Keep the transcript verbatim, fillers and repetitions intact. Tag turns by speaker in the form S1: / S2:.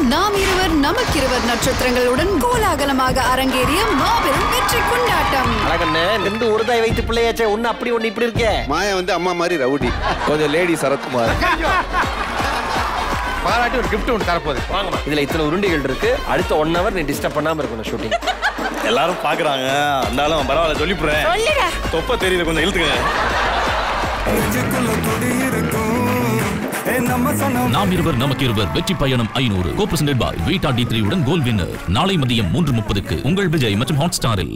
S1: நாம் இருவர் நமக்கிருவர் நட்சத்திரங்களுடன் கோலாகலமாக அரங்கேறிய மாபெரும் வெற்றி கொண்டாட்டம்.
S2: அழகண்ணே, ரெண்டு ஒரு தாய் வைத்து பிள்ளையாச்சே, ஒன்னு அப்படி ஒன்னு இப்படி இருக்கே.
S3: மாயா வந்து அம்மா மாதிரி ரவுடி, கொஞ்சம் லேடி சரத்குமார்.
S4: பாராட்டி ஒரு கிஃப்ட் ஒன்று தரப்போகுது.
S2: வாங்கம்மா. இதுல இத்தனை உருண்டைகள் இருக்கு. அடுத்த ஒன் ஹவர் நீ டிஸ்டர்ப் பண்ணாம இருக்கணும் ஷூட்டிங்.
S5: எல்லாரும் பாக்குறாங்க, இருந்தாலும் பரவாயில்ல சொல்லிப்புறேன். தொப்ப தெரியுது, கொஞ்சம் இழுத்துங்க.
S6: நாம் இருவர் நமக்கு இருவர் வெற்றி பயணம் ஐநூறு co presented by Vita D three உடன் கோல் வின்னர். நாளை மதியம் மூன்று முப்பதுக்கு உங்கள் விஜய் மற்றும் ஹாட் ஸ்டாரில்.